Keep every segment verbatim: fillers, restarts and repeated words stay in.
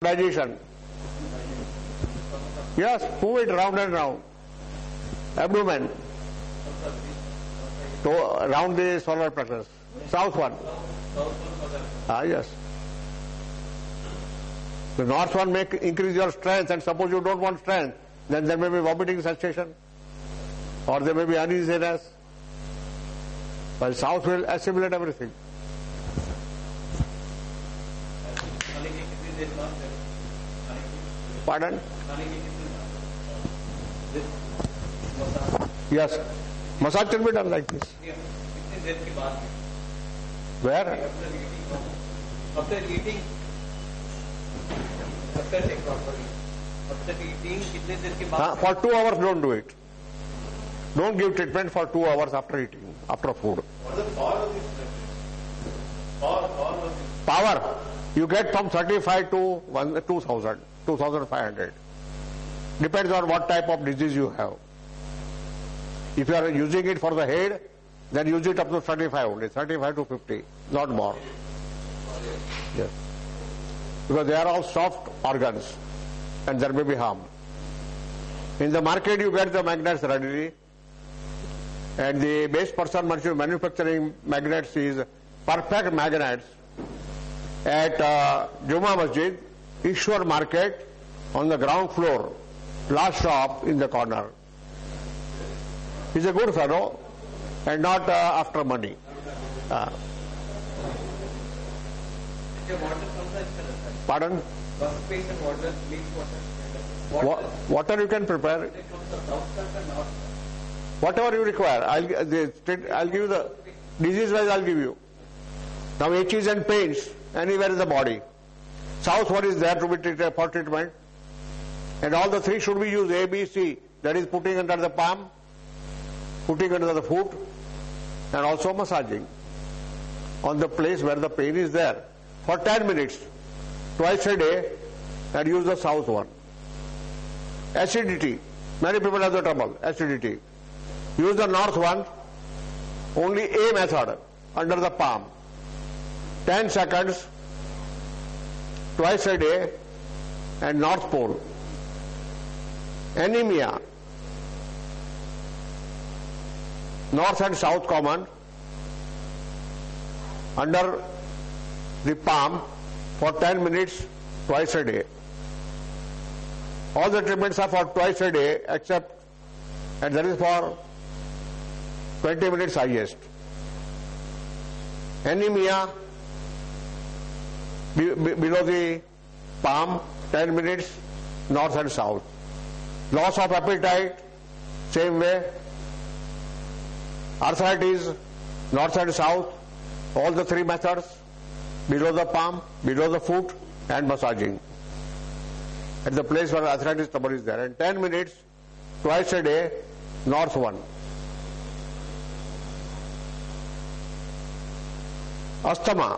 Digestion. Yes, move it round and round. Abdomen. To, round the solar plexus. South one. Ah, yes. The north one may increase your strength, and suppose you don't want strength, then there may be vomiting sensation, or there may be uneasiness. While south will assimilate everything. Pardon? Yes. Massage can be done like this. Where? After eating. After eating properly. After eating, kitne der ke baad? For two hours, don't do it. Don't give treatment for two hours after eating, after food. What is the power of this treatment? Power, power of this. Power, you get from thirty-five to two thousand, two thousand five hundred. Depends on what type of disease you have. If you are using it for the head, then use it up to thirty-five only, thirty-five to fifty, not more. Yes. Because they are all soft organs and there may be harm. In the market you get the magnets readily, and the base person manufacturing magnets is perfect magnets at uh, Juma Masjid, Ishwar Market, on the ground floor, last shop in the corner. He's a good fellow and not uh, after money. Uh. Pardon? Water, water. water you can prepare. Whatever you require. I'll, I'll give you the disease wise. I'll give you. Now itches and pains anywhere in the body. South one is there to be treated for treatment, and all the three should be used. A, B, C. That is putting under the palm, putting under the foot, and also massaging on the place where the pain is there for ten minutes, twice a day, and use the south one. Acidity. Many people have the trouble. Acidity. Use the north one, only A method, under the palm. ten seconds, twice a day, and north pole. Anemia. North and south common, under the palm for ten minutes, twice a day. All the treatments are for twice a day, except, and that is for twenty minutes highest. Anemia, be, be, below the palm, ten minutes, north and south. Loss of appetite, same way. Arthritis, north and south, all the three methods, below the palm, below the foot, and massaging. At the place where arthritis trouble is there. And ten minutes, twice a day, north one. Asthma.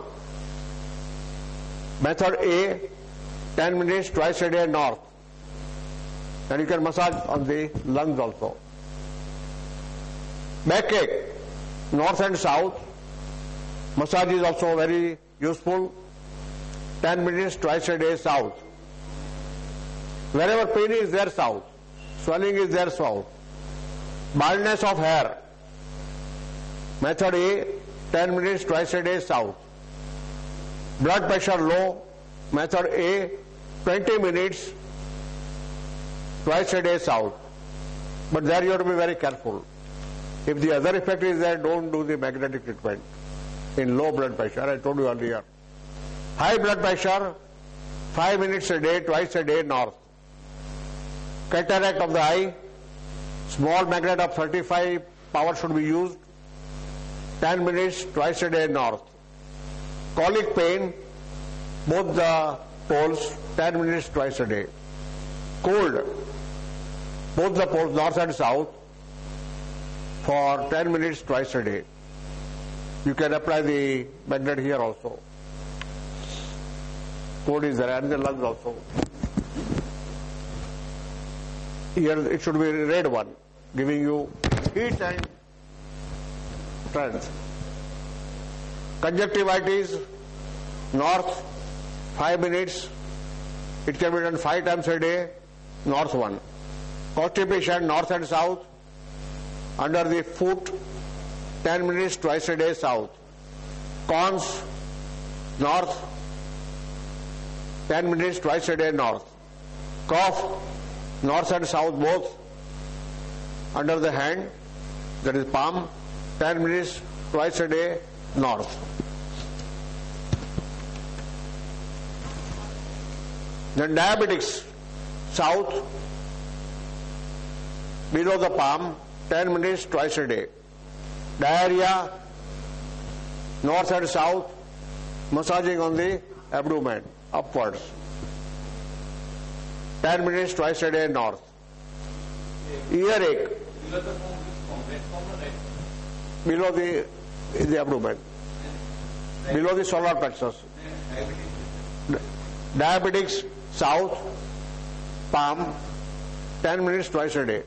Method A, ten minutes, twice a day, north. And you can massage on the lungs also. Backache, north and south. Massage is also very useful. ten minutes, twice a day, south. Wherever pain is there, south. Swelling is there, south. Baldness of hair. Method A, ten minutes, twice a day, south. Blood pressure low. Method A, twenty minutes, twice a day, south. But there you have to be very careful. If the other effect is there, don't do the magnetic treatment in low blood pressure. I told you earlier. High blood pressure, five minutes a day, twice a day, north. Cataract of the eye, small magnet of thirty-five power should be used. ten minutes, twice a day, north. Colic pain, both the poles, ten minutes, twice a day. Cold, both the poles, north and south, for ten minutes, twice a day. You can apply the magnet here also. Cold is there, and the lungs also. Here it should be a red one, giving you heat and strength. Conjunctivitis, north, five minutes, it can be done five times a day, north one. Constipation, north and south. Under the foot, ten minutes twice a day, south. Cons, north, ten minutes twice a day, north. Cough, north and south both. Under the hand, that is palm, ten minutes twice a day, north. Then diabetics, south, below the palm, ten minutes twice a day. Diarrhea, north and south, massaging on the abdomen, upwards. ten minutes twice a day, north. Earache, below the, the abdomen, below the solar plexus. Diabetics, south, palm, ten minutes twice a day.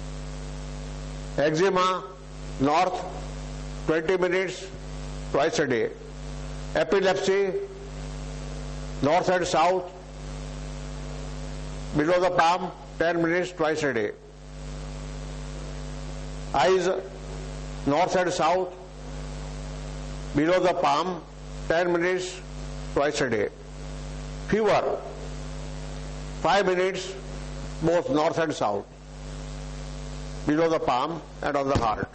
Eczema, north, twenty minutes twice a day. Epilepsy, north and south, below the palm, ten minutes twice a day. Eyes, north and south, below the palm, ten minutes twice a day. Fever, five minutes, both north and south, below the palm and on the heart.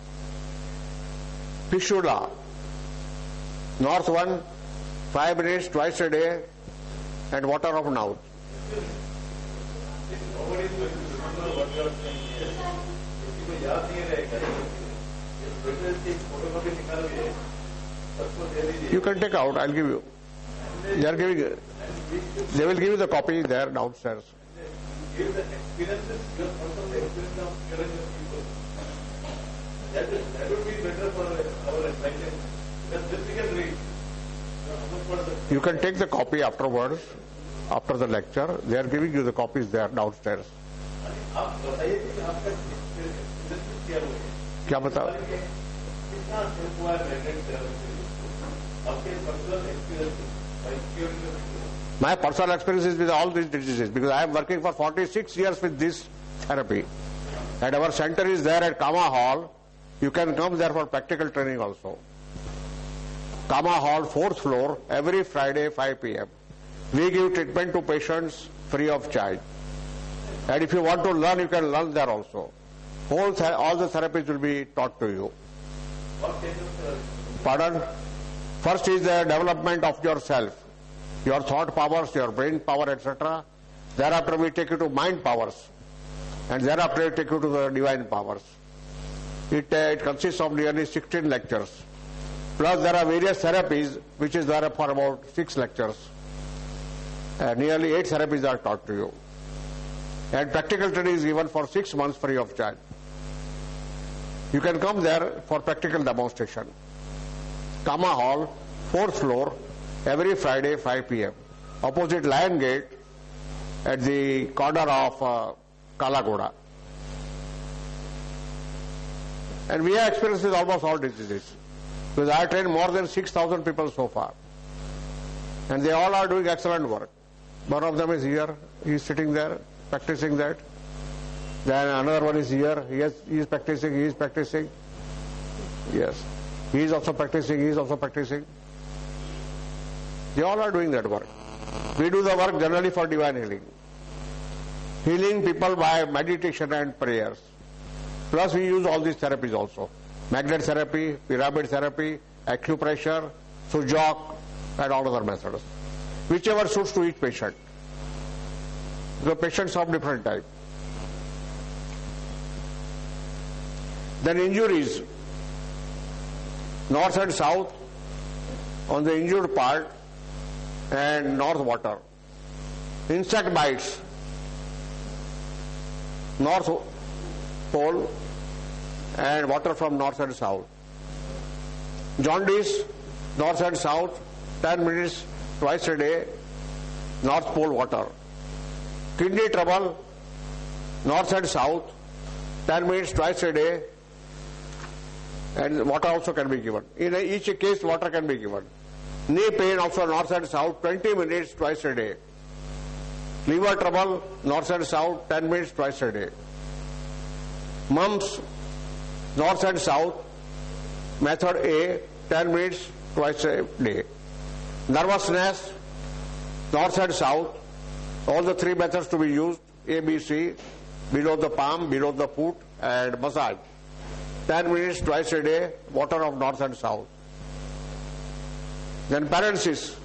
Fistula, north one, five minutes twice a day, and water of mouth. Nobody is going to remember what you are saying here. किसी को याद नहीं रहेगा ये process की photocopy निकालोगे सबको दे दीजिए. You can take out, I'll give you. They are giving, they will give you the copy there downstairs. Give the experiences, you have also the experience of caring of people. That, is, that would be better for our enlightenment. Because this we can read. You can take the copy afterwards, after the lecture. They are giving you the copies there downstairs. आप बताइए कि आपका experience क्या हुआ है? क्या बता? कितना हेल्प हुआ है मैग्नेट थेरेपी? आपके personal experience by curing the disease. My personal experience is with all these diseases because I am working for forty-six years with this therapy. And our center is there at Kama Hall. You can come there for practical training also. Kama Hall, fourth floor, every Friday, five p m We give treatment to patients free of charge. And if you want to learn, you can learn there also. All, th- all the therapies will be taught to you. What kind of therapy? Pardon? First is the development of yourself, your thought powers, your brain power, et cetera. Thereafter we take you to mind powers. And thereafter we take you to the divine powers. It, uh, it consists of nearly sixteen lectures. Plus there are various therapies, which is there for about six lectures. Uh, nearly eight therapies are taught to you. And practical training is given for six months free of charge. You can come there for practical demonstration. Kama Hall, fourth floor, every Friday, five p m Opposite Lion Gate, at the corner of uh, Kalagoda. And we have experience with almost all diseases. Because I have trained more than six thousand people so far. And they all are doing excellent work. One of them is here, he is sitting there, practicing that. Then another one is here, he, has, he is practicing, he is practicing. Yes. He is also practicing, he is also practicing. They all are doing that work. We do the work generally for divine healing. Healing people by meditation and prayers. Plus we use all these therapies also. Magnet therapy, pyramid therapy, acupressure, sujok, and all other methods. Whichever suits to each patient. The patients of different type. Then injuries. North and south on the injured part and north water. Insect bites. North pole and water from north and south. Jaundice, north and south, ten minutes twice a day, north pole water. Kidney trouble, north and south, ten minutes twice a day, and water also can be given. In each case, water can be given. Knee pain also north and south, twenty minutes twice a day. Liver trouble, north and south, ten minutes twice a day. Mumps, north and south, method A, ten minutes twice a day. Nervousness, north and south, all the three methods to be used, A, B, C, below the palm, below the foot, and massage. ten minutes twice a day, water of north and south. Then paralysis.